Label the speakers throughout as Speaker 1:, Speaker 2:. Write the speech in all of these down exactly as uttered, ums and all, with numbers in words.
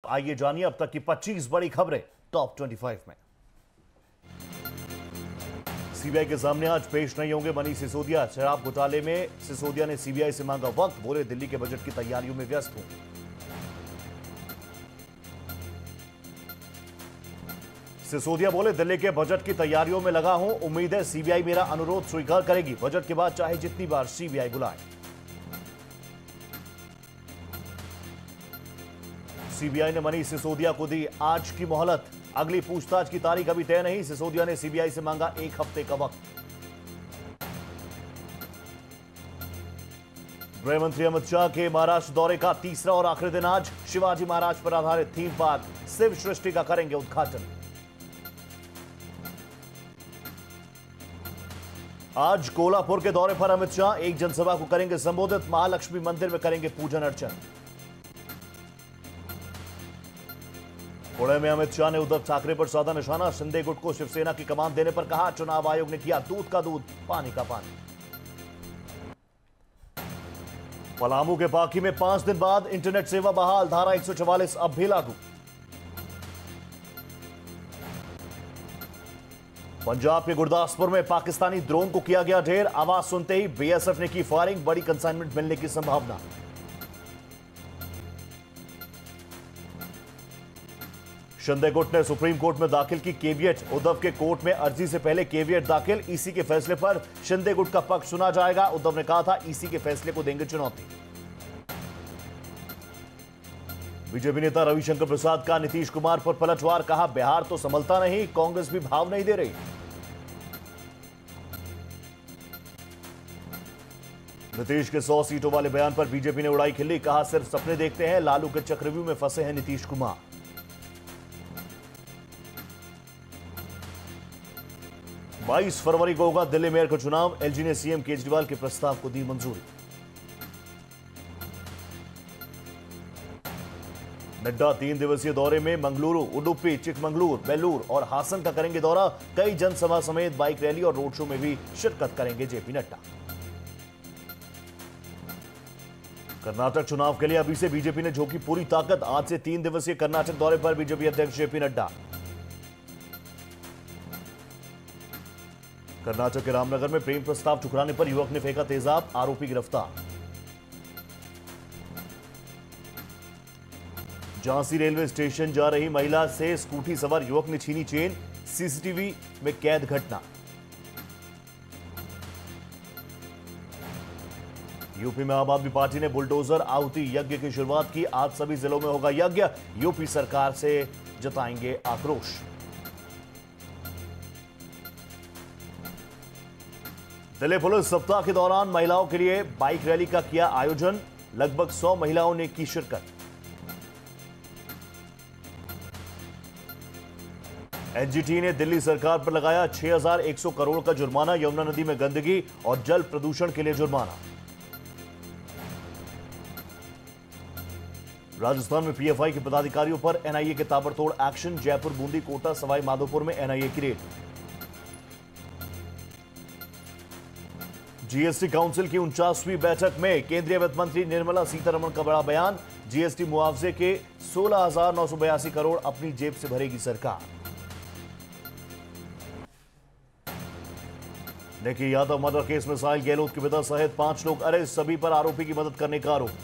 Speaker 1: आइए जानिए अब तक की पच्चीस बड़ी खबरें टॉप पच्चीस में। सीबीआई के सामने आज पेश नहीं होंगे मनीष सिसोदिया। शराब घोटाले में सिसोदिया ने सीबीआई से मांगा वक्त, बोले दिल्ली के बजट की तैयारियों में व्यस्त हूं। सिसोदिया बोले दिल्ली के बजट की तैयारियों में लगा हूं, उम्मीद है सीबीआई मेरा अनुरोध स्वीकार करेगी। बजट के बाद चाहे जितनी बार सीबीआई बुलाए। सीबीआई ने मनीष सिसोदिया को दी आज की मोहलत, अगली पूछताछ की तारीख अभी तय नहीं। सिसोदिया ने सीबीआई से मांगा एक हफ्ते का वक्त। गृह मंत्री अमित शाह के महाराष्ट्र दौरे का तीसरा और आखिरी दिन आज। शिवाजी महाराज पर आधारित थीम पार्क शिव सृष्टि का करेंगे उद्घाटन। आज कोल्हापुर के दौरे पर अमित शाह एक जनसभा को करेंगे संबोधित। महालक्ष्मी मंदिर में करेंगे पूजन अर्चन। पुणे में अमित शाह ने उद्धव ठाकरे पर साधा निशाना। शिंदे गुट को शिवसेना की कमान देने पर कहा, चुनाव आयोग ने किया दूध का दूध पानी का पानी। पलामू के पाकी में पांच दिन बाद इंटरनेट सेवा बहाल, धारा एक सौ चवालीस अब भी लागू। पंजाब के गुरदासपुर में पाकिस्तानी ड्रोन को किया गया ढेर, आवाज सुनते ही बीएसएफ ने की फायरिंग, बड़ी कंसाइनमेंट मिलने की संभावना। शिंदे गुट ने सुप्रीम कोर्ट में दाखिल की केवियट, उद्धव के कोर्ट में अर्जी से पहले केवियट दाखिल। ईसी के फैसले पर शिंदे गुट का पक्ष सुना जाएगा। उद्धव ने कहा था ईसी के फैसले को देंगे चुनौती। बीजेपी नेता रविशंकर प्रसाद का नीतीश कुमार पर पलटवार, कहा बिहार तो संभलता नहीं, कांग्रेस भी भाव नहीं दे रही। नीतीश के सौ सीटों वाले बयान पर बीजेपी ने उड़ाई खिल्ली, कहा सिर्फ सपने देखते हैं, लालू के चक्रव्यूह में फंसे हैं नीतीश कुमार। बाईस फरवरी को होगा दिल्ली मेयर का चुनाव, एलजी ने सीएम केजरीवाल के प्रस्ताव को दी मंजूरी। नड्डा तीन दिवसीय दौरे में मंगलुरु, उडुपी, चिकमंगलुरु, बेलूर और हासन का करेंगे दौरा। कई जनसभा समेत बाइक रैली और रोड शो में भी शिरकत करेंगे जेपी नड्डा। कर्नाटक चुनाव के लिए अभी से बीजेपी ने झोंकी पूरी ताकत, आज से तीन दिवसीय कर्नाटक दौरे पर बीजेपी अध्यक्ष जेपी नड्डा। कर्नाटक के रामनगर में प्रेम प्रस्ताव ठुकराने पर युवक ने फेंका तेजाब, आरोपी गिरफ्तार। झांसी रेलवे स्टेशन जा रही महिला से स्कूटी सवार युवक ने छीनी चेन, सीसीटीवी में कैद घटना। यूपी में आम आदमी पार्टी ने बुलडोजर आहुति यज्ञ की शुरुआत की, आज सभी जिलों में होगा यज्ञ, यूपी सरकार से जताएंगे आक्रोश। दिल्ली पुलिस सप्ताह के दौरान महिलाओं के लिए बाइक रैली का किया आयोजन, लगभग सौ महिलाओं ने की शिरकत। एनजीटी ने दिल्ली सरकार पर लगाया छह हज़ार एक सौ करोड़ का जुर्माना, यमुना नदी में गंदगी और जल प्रदूषण के लिए जुर्माना। राजस्थान में पीएफआई के पदाधिकारियों पर एनआईए के ताबड़तोड़ एक्शन, जयपुर, बूंदी, कोटा, सवाई माधोपुर में एनआईए की रेड। जीएसटी काउंसिल की उनचासवीं बैठक में केंद्रीय वित्त मंत्री निर्मला सीतारमण का बड़ा बयान, जीएसटी मुआवजे के सोलह हजार नौ सौ बयासी करोड़ अपनी जेब से भरेगी सरकार। देखिए यादव मर्डर केस में साहिल गहलोत के पिता सहित पांच लोग अरेस्ट, सभी पर आरोपी की मदद करने का आरोप।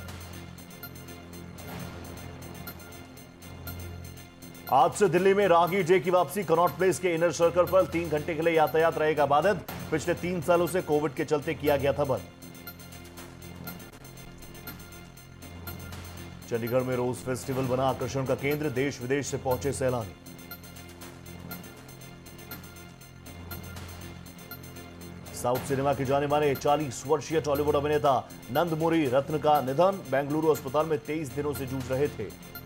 Speaker 1: आज से दिल्ली में राहगीर डे की वापसी, कनॉट प्लेस के इनर सर्कल पर तीन घंटे के लिए यातायात रहेगा बाधित, पिछले तीन सालों से कोविड के चलते किया गया था बंद। चंडीगढ़ में रोज फेस्टिवल बना आकर्षण का केंद्र, देश विदेश से पहुंचे सैलानी। साउथ सिनेमा के जाने माने चालीस वर्षीय टॉलीवुड अभिनेता नंदमुरी रत्न का निधन, बेंगलुरु अस्पताल में तेईस दिनों से जूझ रहे थे।